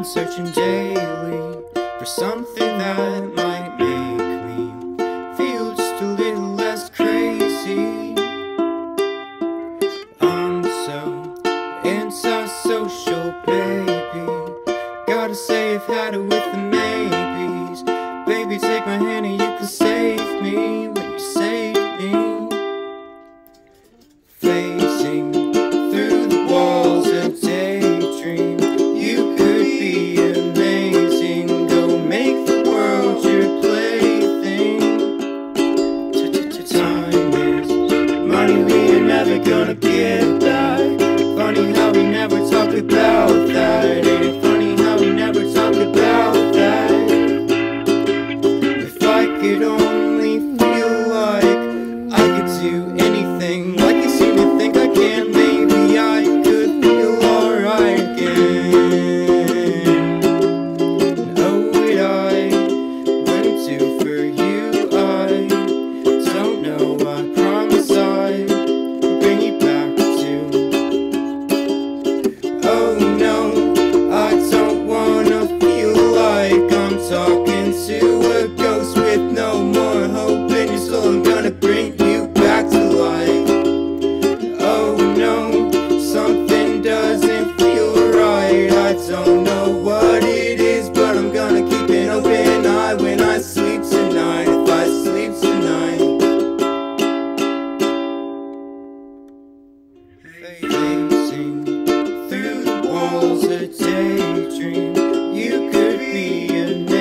been searching daily for something that might make me feel just a little less crazy. I'm so antisocial, baby. Gotta say I've had it with the maybes. Baby, take my hand and you can save me when you save me. Facing through the walls of daydream, you could be amazing. Go make the world your plaything. Time is money we ain't never gonna get back. Funny how we never talk about that. Ain't it funny how we never talk about that? If I could only feel like I could do anything like you seem to think I can, maybe I could feel alright again. And oh, what I wouldn't do for you, I don't know. I promise I will bring you back to. Oh no, I don't wanna feel like I'm talking to a ghost with no more hope in your soul. I'm gonna bring you back to life. Oh no, something doesn't feel right. I don't know what it is, but I'm gonna keep an open eye when I sleep tonight. If I sleep tonight. Facing through the walls of daydream, you could be a